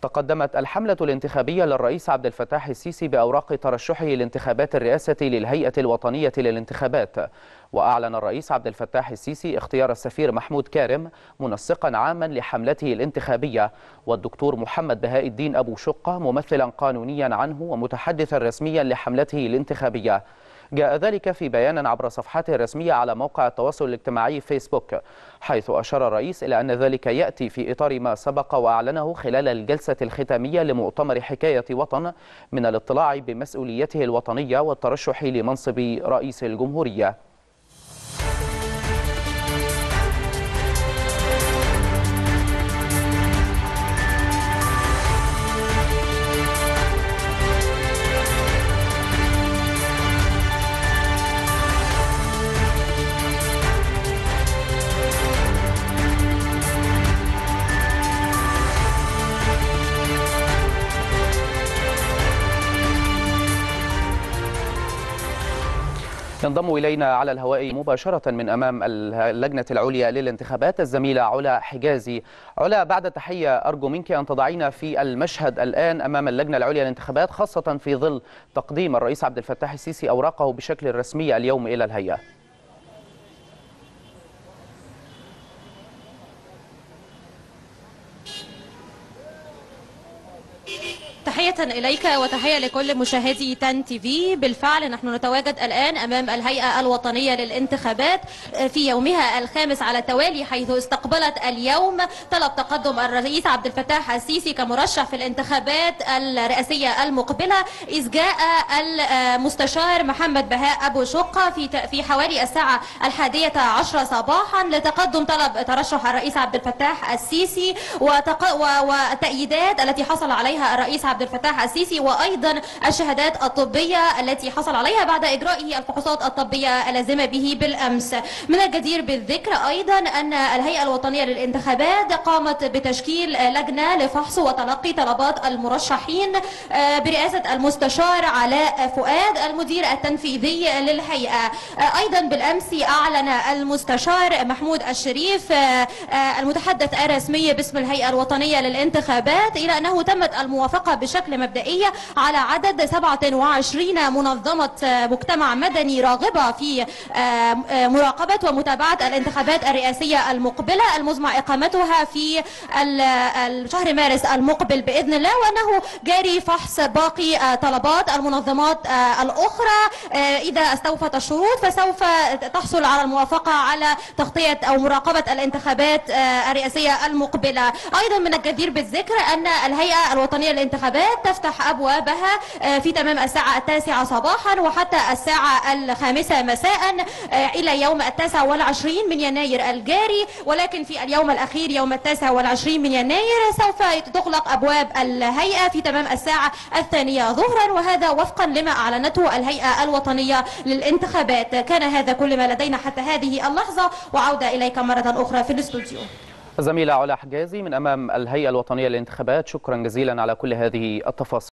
تقدمت الحملة الانتخابية للرئيس عبد الفتاح السيسي بأوراق ترشحه لانتخابات الرئاسة للهيئة الوطنية للانتخابات. وأعلن الرئيس عبد الفتاح السيسي اختيار السفير محمود كارم منسقا عاما لحملته الانتخابية، والدكتور محمد بهاء الدين أبو شقة ممثلا قانونيا عنه ومتحدثا رسميا لحملته الانتخابية. جاء ذلك في بيان عبر صفحته الرسمية على موقع التواصل الاجتماعي فيسبوك، حيث أشار الرئيس إلى أن ذلك يأتي في إطار ما سبق وأعلنه خلال الجلسة الختامية لمؤتمر حكاية وطن من الاطلاع بمسؤوليته الوطنية والترشح لمنصب رئيس الجمهورية. ينضم إلينا على الهواء مباشرة من أمام اللجنة العليا للانتخابات الزميلة علا حجازي. علا، بعد تحية أرجو منك أن تضعينا في المشهد الآن أمام اللجنة العليا للانتخابات، خاصة في ظل تقديم الرئيس عبد الفتاح السيسي أوراقه بشكل رسمي اليوم إلى الهيئة. تحية إليك وتحية لكل مشاهدي تان تي في. بالفعل نحن نتواجد الآن أمام الهيئة الوطنية للانتخابات في يومها الخامس على التوالي، حيث استقبلت اليوم طلب تقدم الرئيس عبد الفتاح السيسي كمرشح في الانتخابات الرئاسية المقبلة، إذ جاء المستشار محمد بهاء أبو شقة في حوالي الساعة 11 صباحا لتقدم طلب ترشح الرئيس عبد الفتاح السيسي والتأييدات التي حصل عليها الرئيس عبد الفتاح السيسي، وأيضا الشهادات الطبية التي حصل عليها بعد إجرائه الفحوصات الطبية اللازمة به بالأمس. من الجدير بالذكر أيضا أن الهيئة الوطنية للانتخابات قامت بتشكيل لجنة لفحص وتلقي طلبات المرشحين برئاسة المستشار علاء فؤاد المدير التنفيذي للهيئة. أيضا بالأمس أعلن المستشار محمود الشريف المتحدث الرسمي باسم الهيئة الوطنية للانتخابات إلى أنه تمت الموافقة بشكل مبدئي على عدد 27 منظمة مجتمع مدني راغبة في مراقبة ومتابعة الانتخابات الرئاسية المقبلة المزمع إقامتها في الشهر مارس المقبل بإذن الله، وأنه جاري فحص باقي طلبات المنظمات الأخرى. إذا استوفت الشروط فسوف تحصل على الموافقة على تغطية أو مراقبة الانتخابات الرئاسية المقبلة. أيضا من الجدير بالذكر أن الهيئة الوطنية للانتخابات تفتح أبوابها في تمام الساعة 9 صباحا وحتى الساعة 5 مساء إلى يوم 29 من يناير الجاري، ولكن في اليوم الأخير يوم 29 من يناير سوف تغلق أبواب الهيئة في تمام الساعة 2 ظهرا، وهذا وفقا لما أعلنته الهيئة الوطنية للانتخابات. كان هذا كل ما لدينا حتى هذه اللحظة، وعودة إليك مرة أخرى في الاستوديو. زميلة علا حجازي من أمام الهيئة الوطنية للانتخابات، شكرا جزيلا على كل هذه التفاصيل.